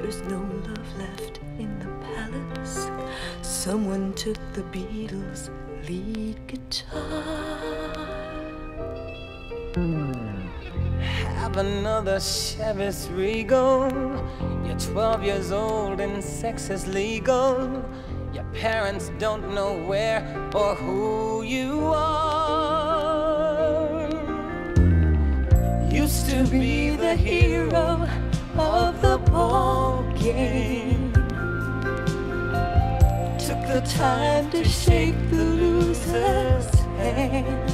There's no love left in the palace. Someone took the Beatles' lead guitar. Have another Chevys Regal. You're 12 years old and sex is legal. Your parents don't know where or who you are. Used to be the hero of the ball game. Took the time to shake the loser's hand.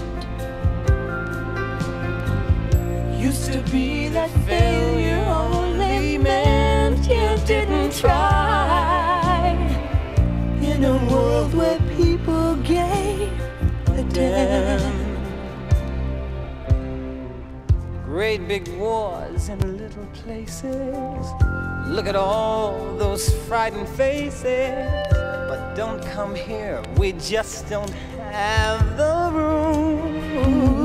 Used to be that failure only meant you didn't try. In a world where people gave a damn. Great big wars in little places. Look at all those frightened faces. But don't come here, we just don't have the room.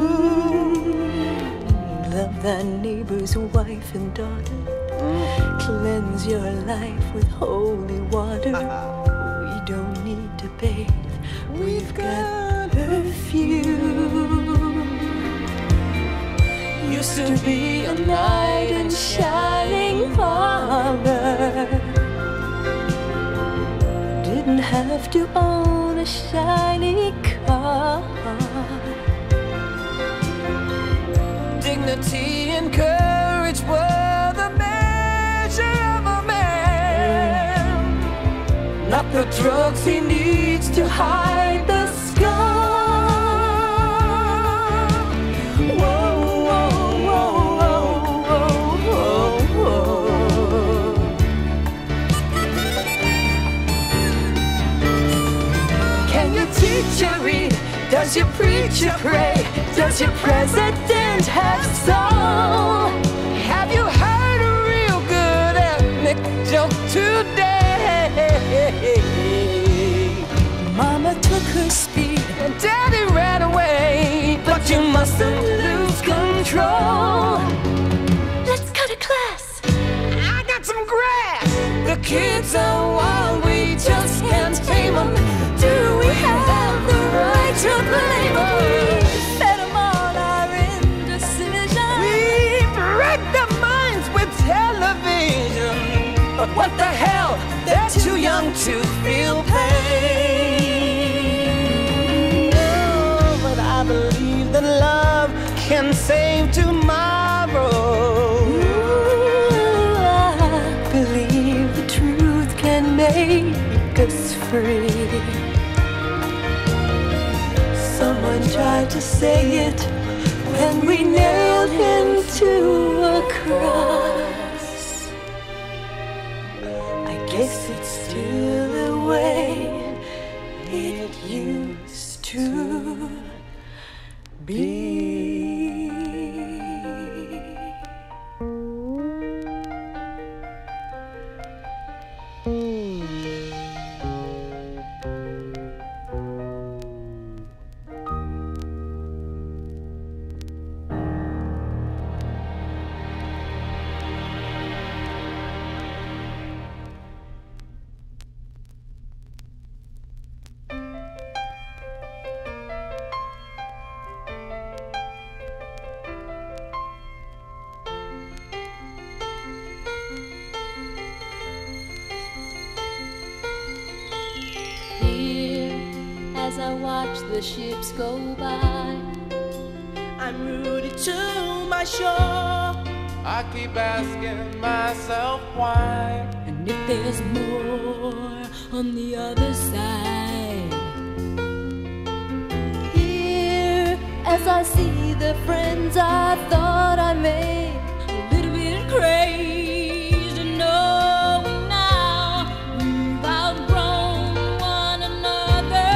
Love thy neighbor's wife and daughter. Cleanse your life with holy water. We don't need to bathe, we've got perfume. Used to be a knight in shining armor. Didn't have to own a shiny car. Dignity and courage were the measure of a man. Not the drugs he needs to hide the scar. Whoa, whoa, whoa, whoa, whoa, whoa. Can your teacher read? Does your preacher pray? Does your president have soul? Have you heard a real good ethnic joke today? Mama took her speed and Daddy ran away, but you mustn't lose control. Let's cut a class. I got some grass. The kids are wild, we just can't tame them. Do we have the right to blame them? Fed them all our indecision. We break their minds with television. But what the hell? They're too young to feel pain. Oh, but I believe that love can save tomorrow. Ooh, I believe the truth can make us free. Someone tried to say it when we nailed him to a cross. I guess it's still the way it used to be. As I watch the ships go by, I'm rooted to my shore. I keep asking myself why. and if there's more on the other side. Here, as I see the friends I thought I made, a little bit crazy, knowing now we've outgrown one another.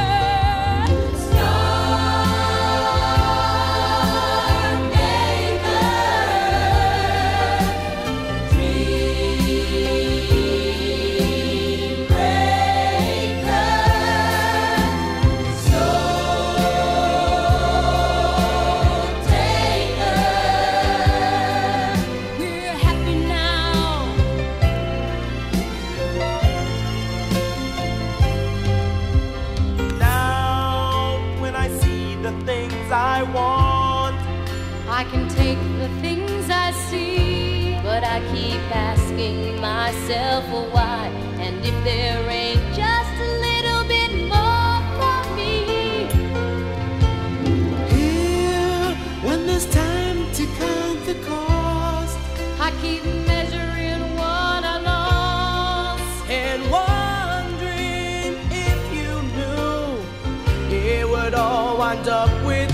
myself why. And if there ain't just a little bit more for me here, when there's time to count the cost, I keep measuring what I lost and wondering if you knew it would all wind up with you.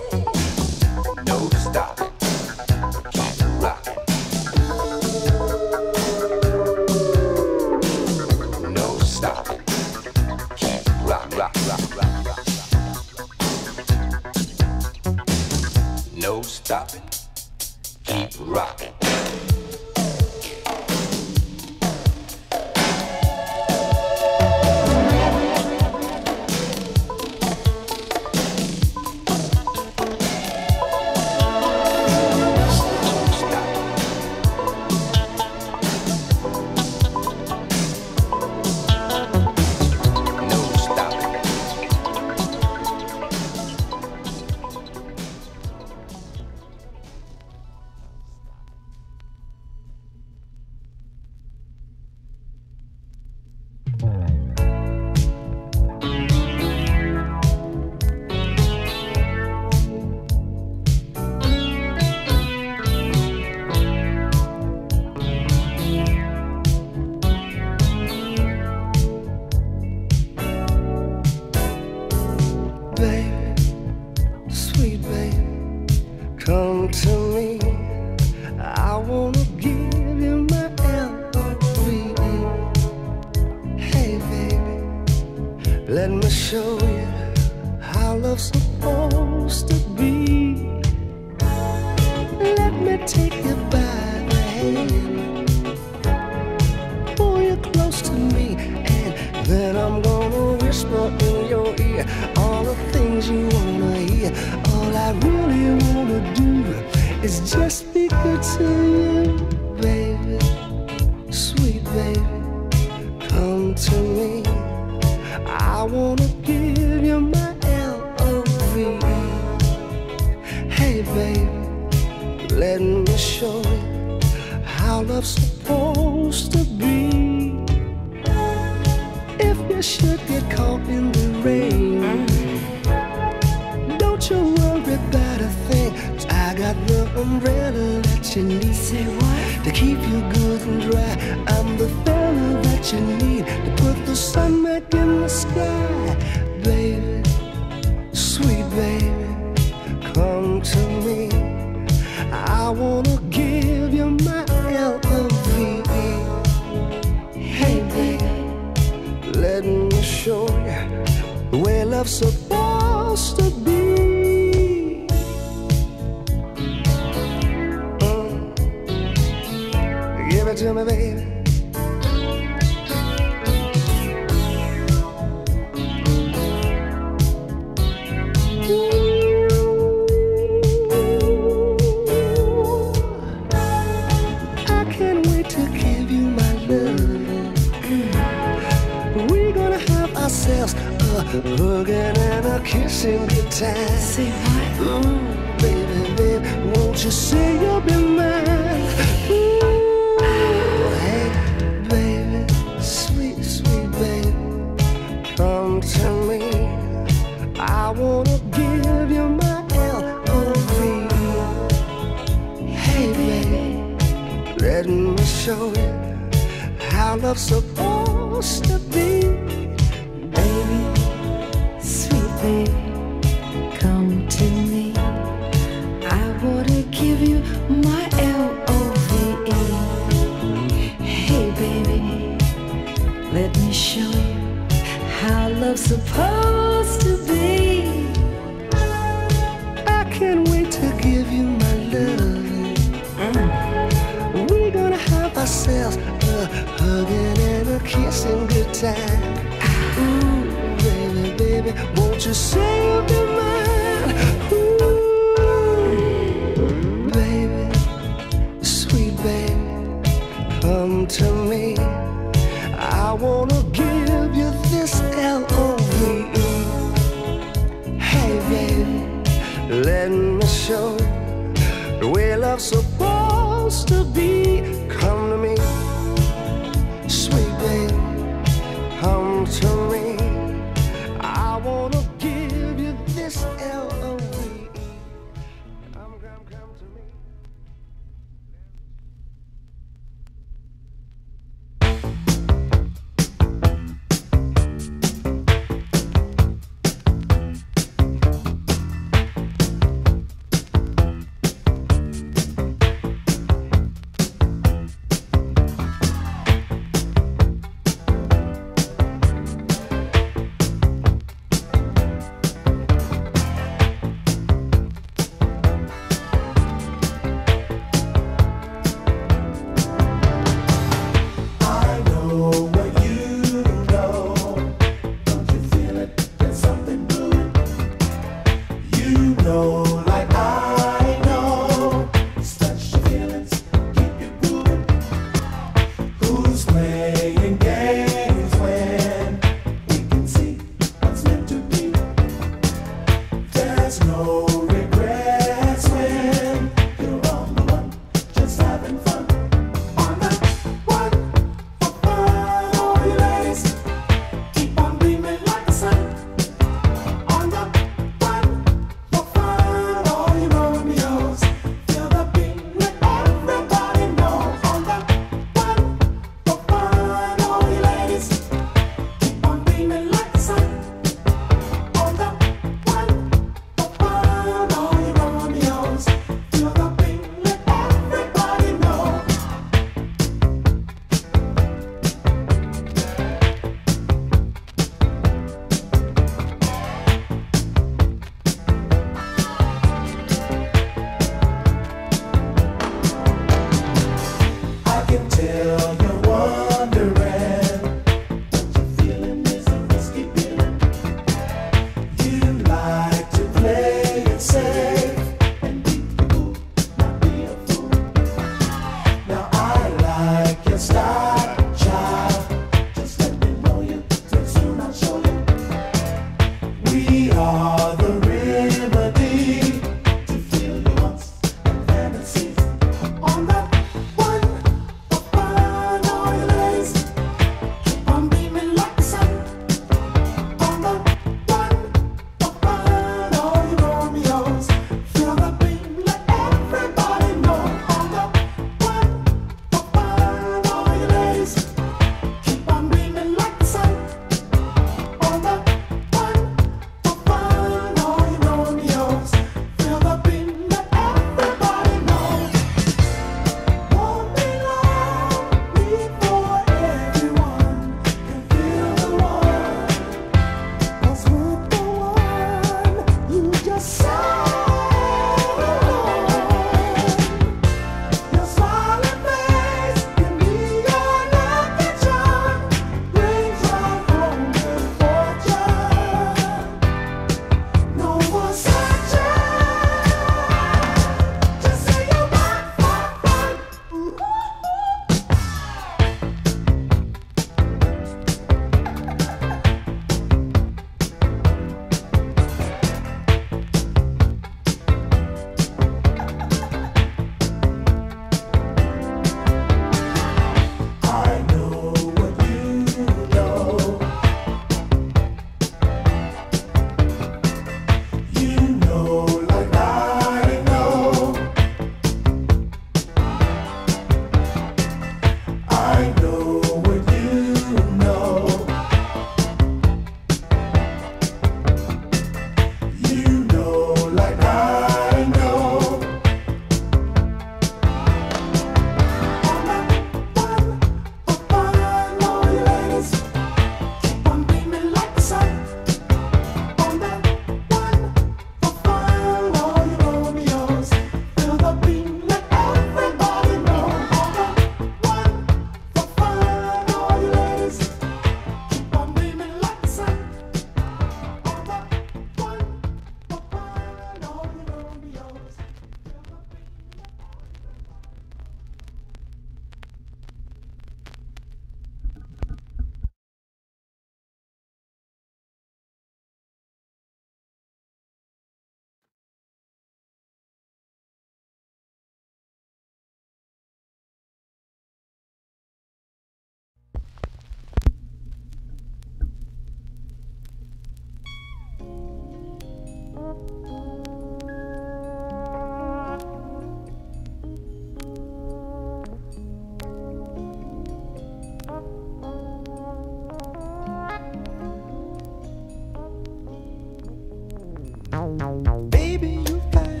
Baby, you find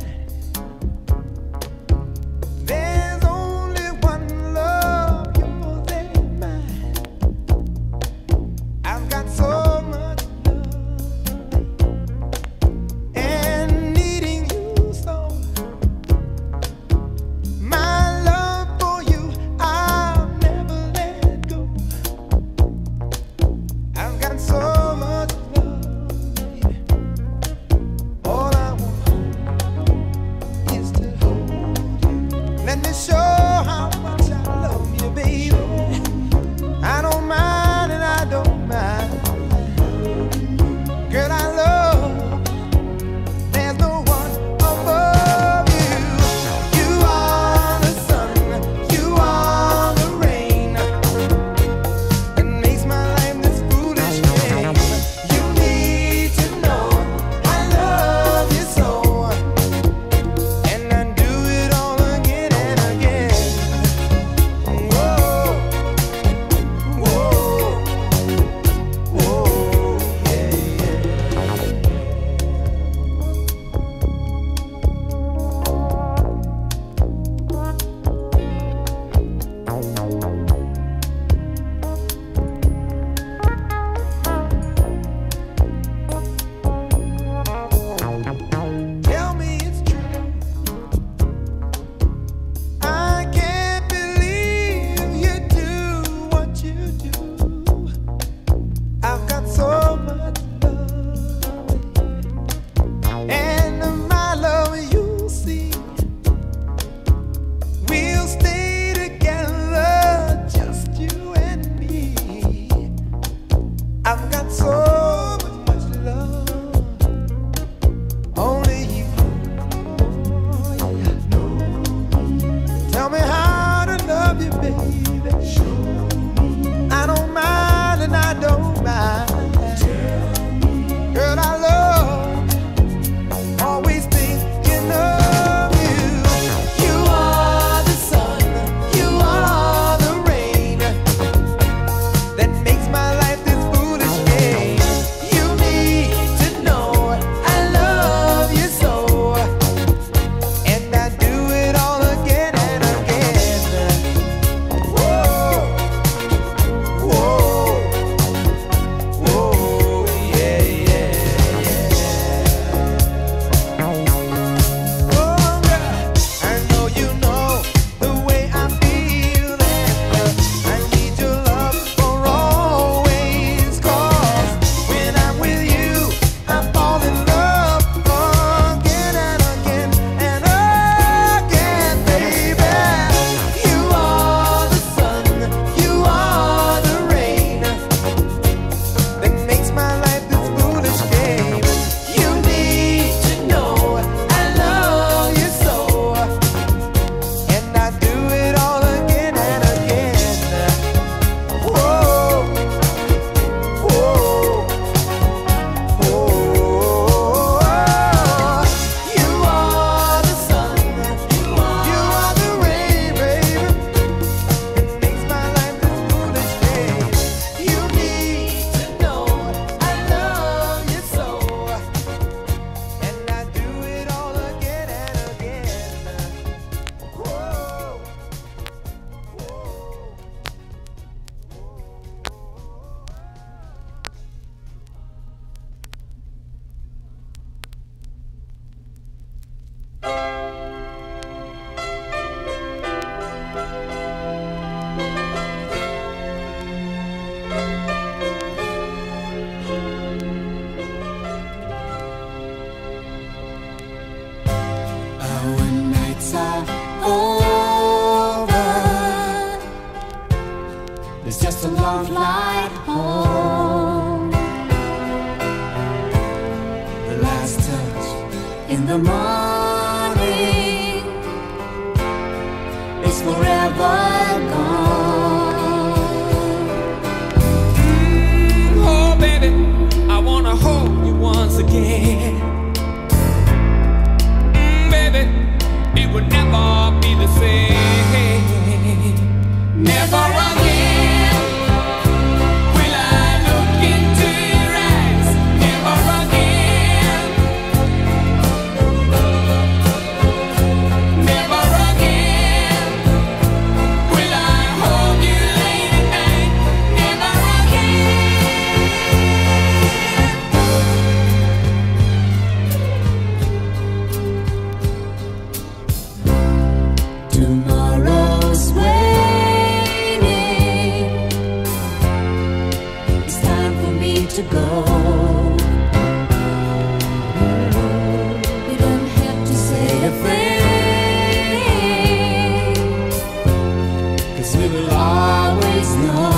there's only one love, yours and mine. I've got so much love and needing you so. My love for you, I'll never let go. I've got so much love, baby. All I want is to hold you. Let me show how much I love you, baby. I don't mind and I don't mind. Girl, I love. There's no one above you. You are the sun, you are the rain that makes my life this foolish game. You need to know I love you so, and I do it all again and again. to go. You don't have to say a thing, 'cause we will always know.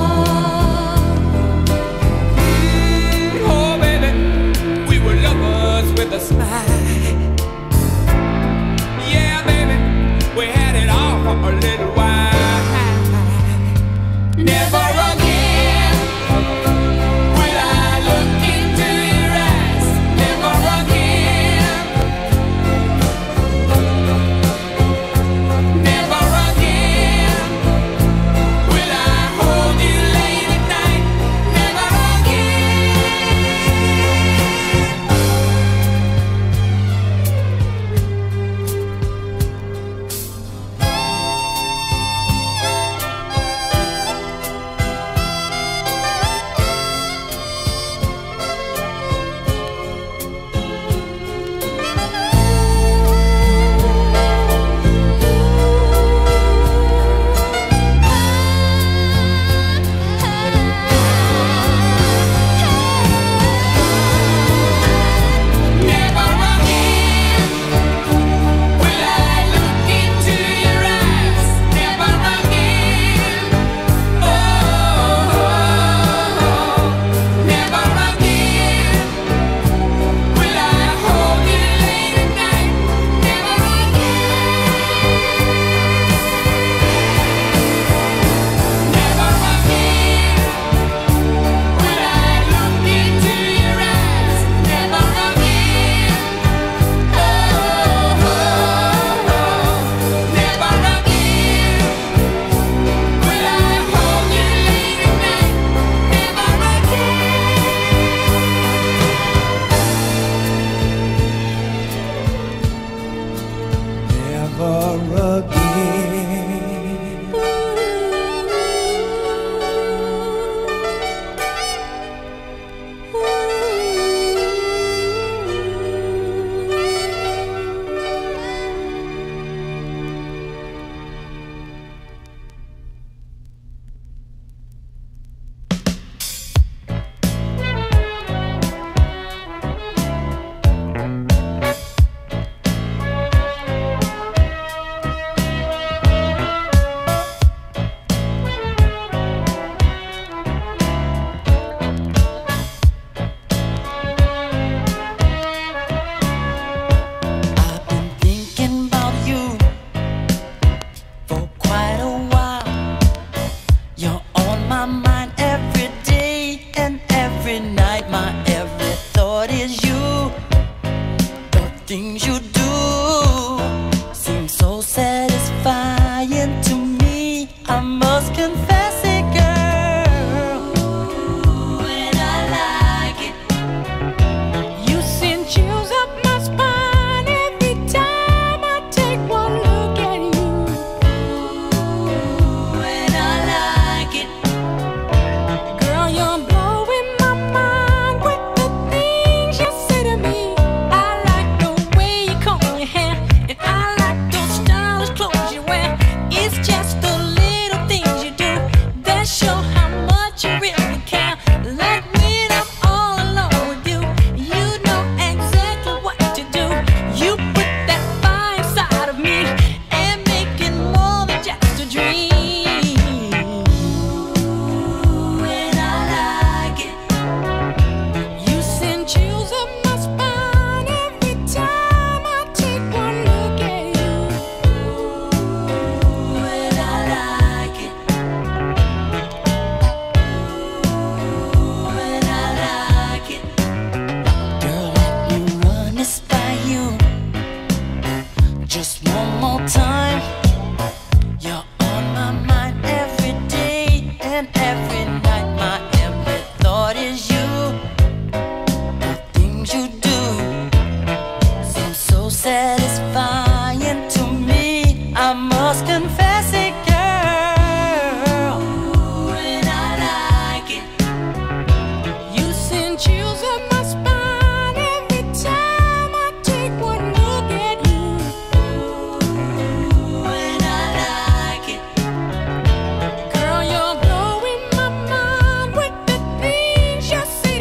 Oh baby, we were lovers with a smile. Yeah baby, we had it all for a little while. Never again will I look into your eyes. Never again. Never again will I hold you late at night. Never Girl, you're blowing my mind with the things you say.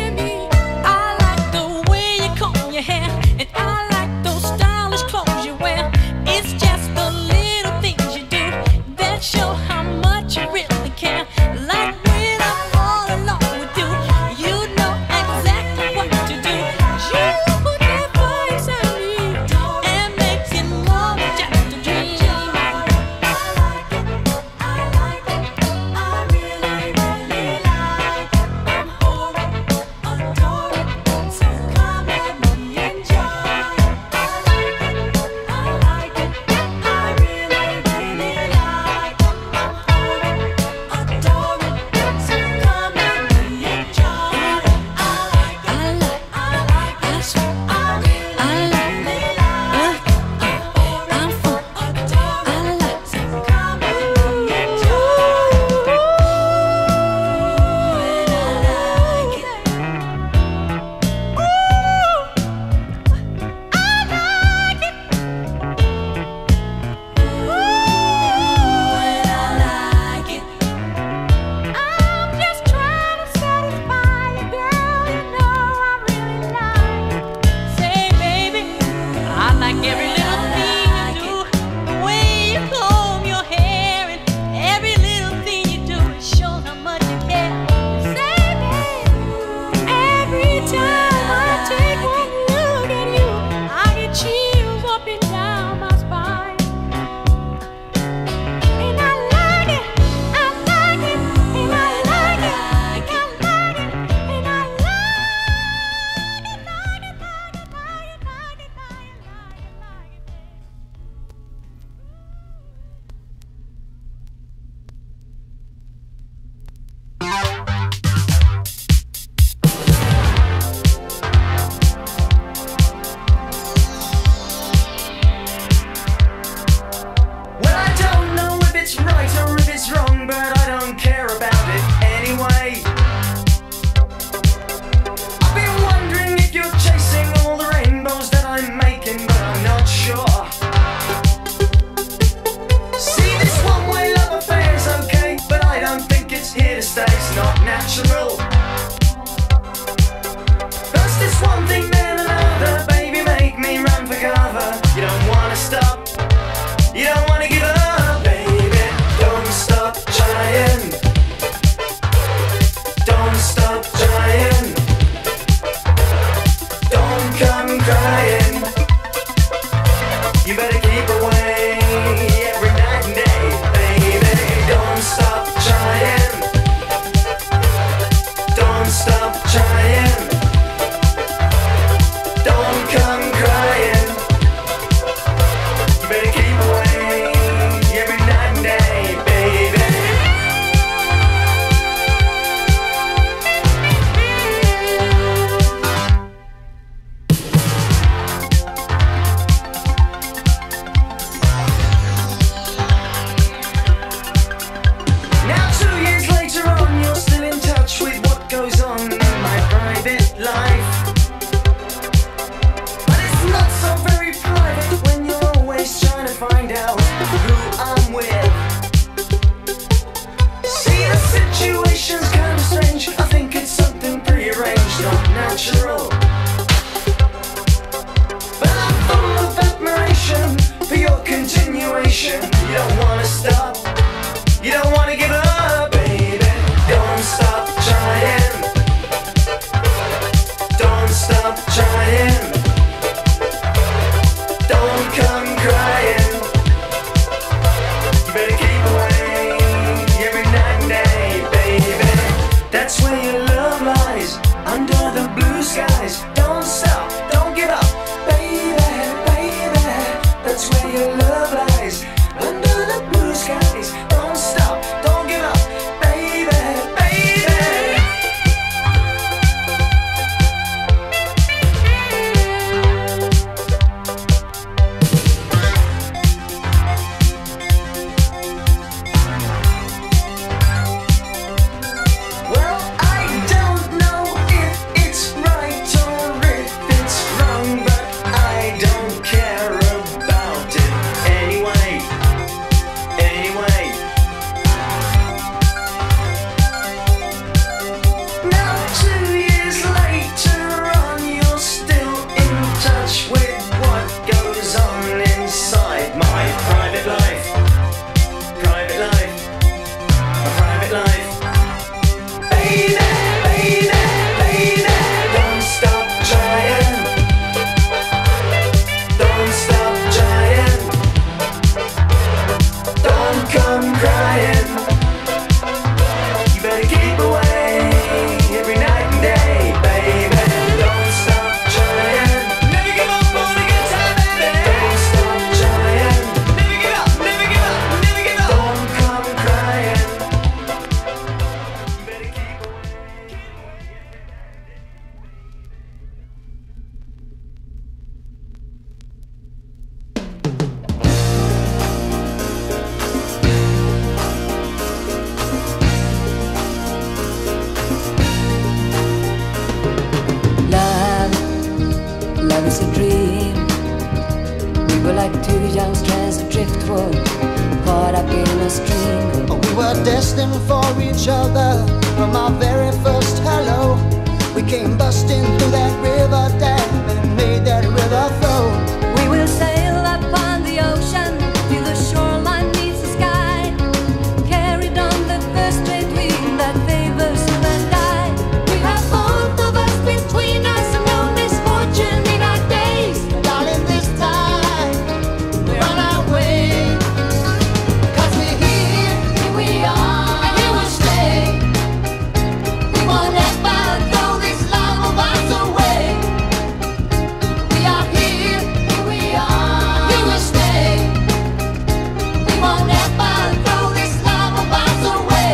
driftwood, caught up in a stream. We were destined for each other from our very first hello. We came busting through that river dam and made that river flow. We will sail upon the ocean till the shoreline meets the sky, carried on the first trade wind that favors you and I. We have both of us between us and no misfortune in our days. Darling, this time we're on our way. 'Cause we're here, Here we are, and here we'll stay. we won't ever throw this love of ours away. We are here, We are, here we'll stay. we won't ever throw this love of ours away.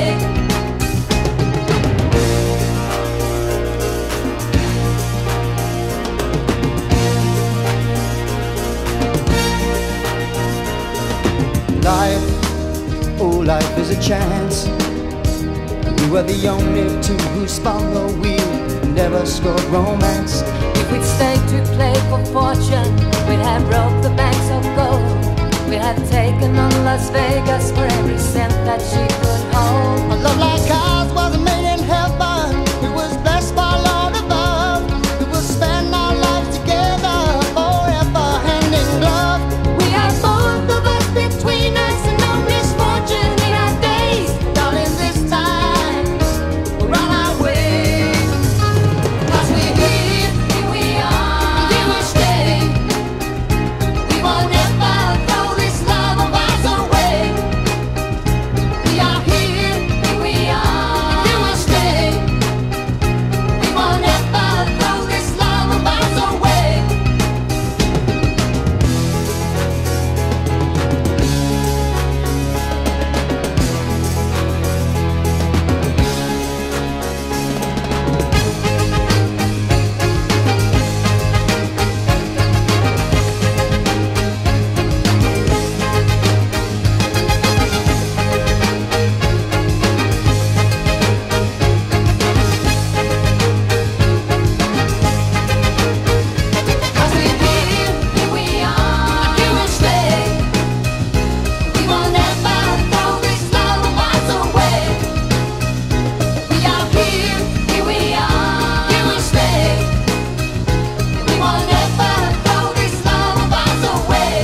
Life, oh life is a chance. We were the only two who spun the wheel, never scored romance. If we'd stayed to play for fortune, we'd have broke the banks of gold. We'd have taken on Las Vegas for every cent that she could hold. A love like ours wasn't made in heaven. It was blessed by Lord above. We will spend our lives together forever, hand in glove. We have both of us between us and no misfortune in our days. Darling, this time we're on our way. 'Cause we're here, Here we are, and here we'll stay. we won't ever throw this love of ours away. We are here, Here we are, and here we'll stay. we won't ever throw this love of ours away. Cause we're here, Here we are, and here we'll stay. we won't ever throw this love of ours away. We are here, Here we are, here we'll stay. we won't ever throw this love of ours away.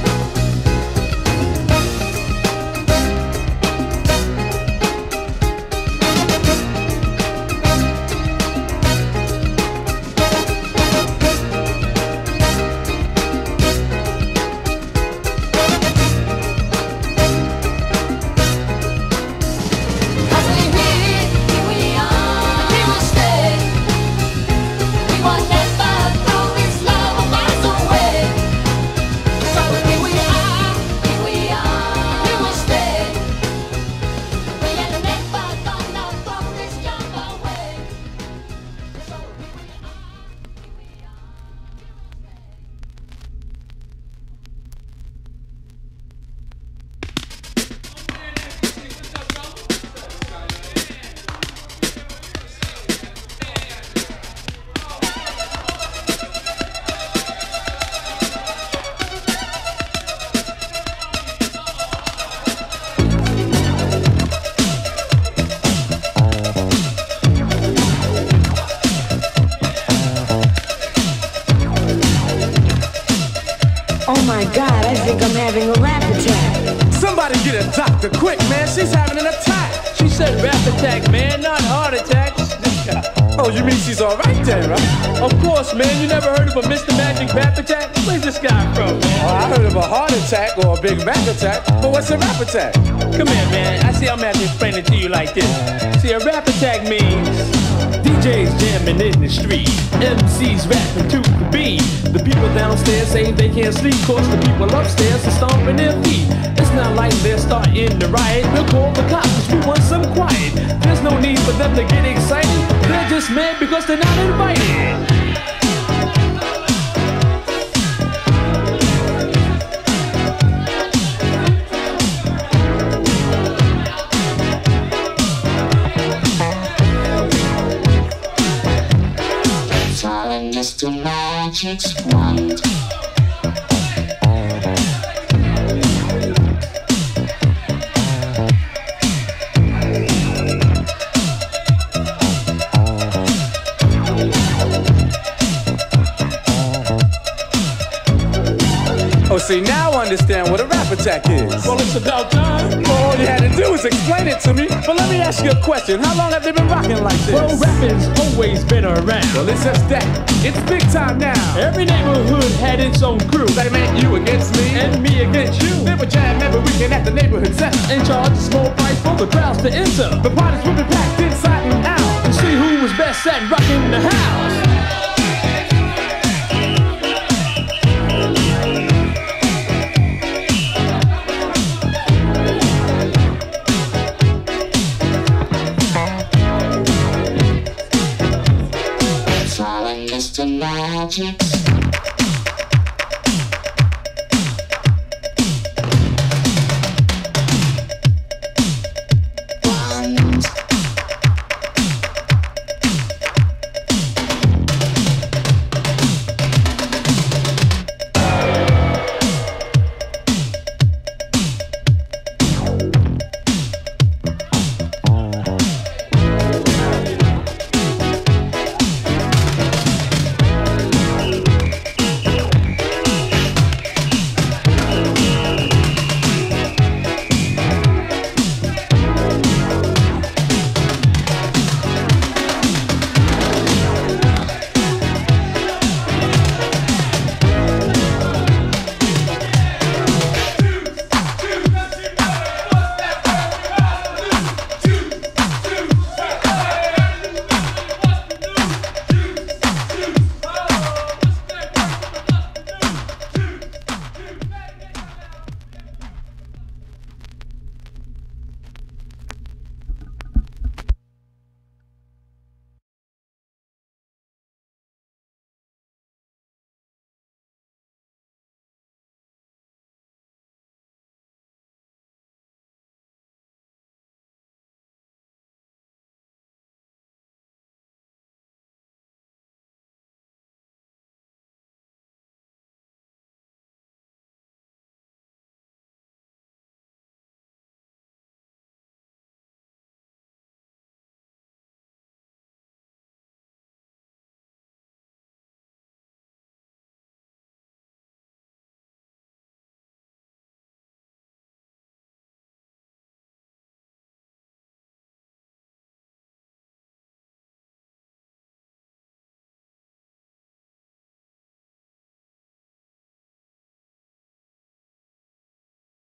Cause we're here, Here we are, and here we'll stay. we won't ever throw this love of ours away. So here we are, Here we are, here we'll stay. we ain't never gonna throw this love away. So here we are, Oh my God, I think I'm having a rap attack. Somebody get a doctor quick, man. She's having an attack. She said rap attack, man, not heart attacks. Oh, you mean she's all right then, right? Of course, man. You never heard of a Mr. Magic rap attack? Where's this guy from, man? Oh, I heard of a heart attack or a Big Mac attack, but what's a rap attack? Come here, man. I see I'm gonna have to explain it to you like this. See, a rap attack means DJs jamming in the street, MCs rapping to the beat. The people downstairs say they can't sleep, cause the people upstairs are stomping their feet. It's not like they're starting to riot. We'll call the cops 'cause we want some quiet. There's no need for them to get excited. They're just mad because they're not invited. Mr. Magic's wand. see, now I understand what a rap attack is. Well, it's about time. Well, all you had to do was explain it to me. But let me ask you a question. How long have they been rocking like this? Well, rapping's always been around. Well, it's just that. It's big time now. Every neighborhood had its own crew. They meant you against me. And me against you. Then we jam every weekend at the neighborhood center. And charge a small price for the crowds to enter. The parties will be packed inside and out. To see who was best at rocking the house.